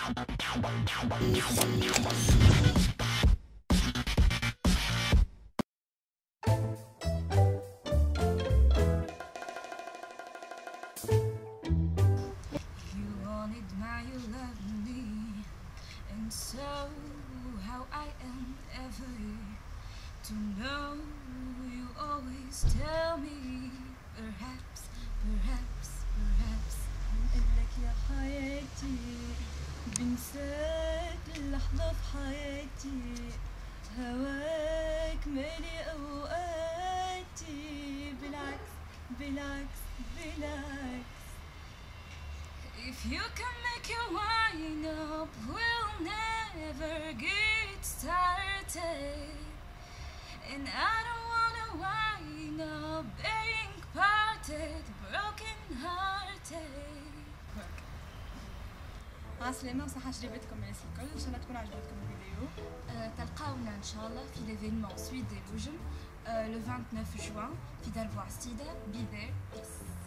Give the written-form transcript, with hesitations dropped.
wanted now you loved me, and so how I am ever here to know you always tell me perhaps بنقلك يا حياتي بنساك اللحظة في حياتي هواك مالي أوقاتي بالعكس بالعكس بالعكس. If you can make your wind up, we'll never get started. And I don't wanna wind up being parted, broken hearted. عسلامة وصحة شريبتكم الناس الكل، إن شاء الله تكون عجبتكم الفيديو. تلقاونا إن شاء الله في l'événement Suite des Bouges le 29 juin في دار بوعستيدة. Be there. Yes.